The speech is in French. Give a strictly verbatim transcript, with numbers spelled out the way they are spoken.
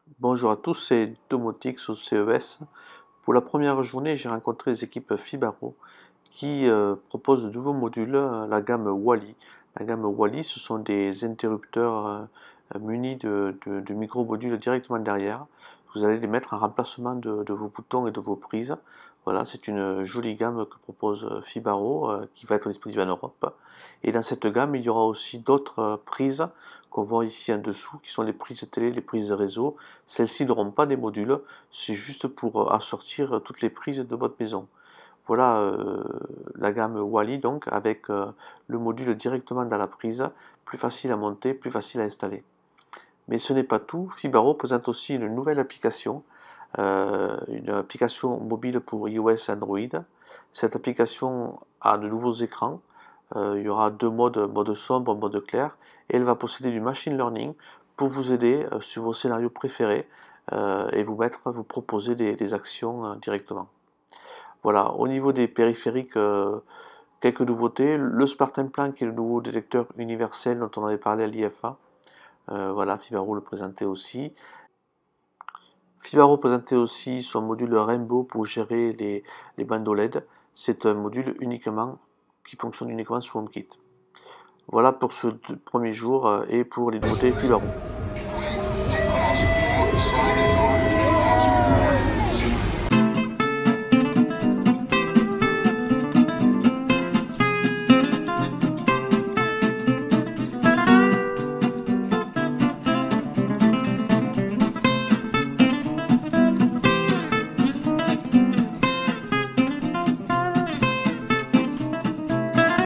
Bonjour à tous, c'est Domotix au C E S. Pour la première journée, j'ai rencontré les équipes Fibaro qui euh, proposent de nouveaux modules, euh, la gamme Wally. La gamme Wally, ce sont des interrupteurs euh, munis de, de, de micro-modules directement derrière. Vous allez les mettre en remplacement de, de vos boutons et de vos prises. Voilà, c'est une jolie gamme que propose Fibaro euh, qui va être disponible en Europe. Et dans cette gamme, il y aura aussi d'autres euh, prises qu'on voit ici en dessous, qui sont les prises télé, les prises réseau. Celles-ci n'auront pas des modules, c'est juste pour assortir toutes les prises de votre maison. Voilà euh, la gamme Wally donc avec euh, le module directement dans la prise, plus facile à monter, plus facile à installer. Mais ce n'est pas tout, Fibaro présente aussi une nouvelle application, euh, une application mobile pour iOS et Android. Cette application a de nouveaux écrans, euh, il y aura deux modes, mode sombre, mode clair, et elle va posséder du machine learning pour vous aider euh, sur vos scénarios préférés euh, et vous mettre, vous proposer des, des actions euh, directement. Voilà, au niveau des périphériques, euh, quelques nouveautés. Le Spartan Plan qui est le nouveau détecteur universel dont on avait parlé à l'I F A. Euh, voilà, Fibaro le présentait aussi. Fibaro présentait aussi son module Rainbow pour gérer les, les bandes O L E D. C'est un module uniquement qui fonctionne uniquement sous HomeKit. Voilà pour ce premier jour euh, et pour les nouveautés Fibaro.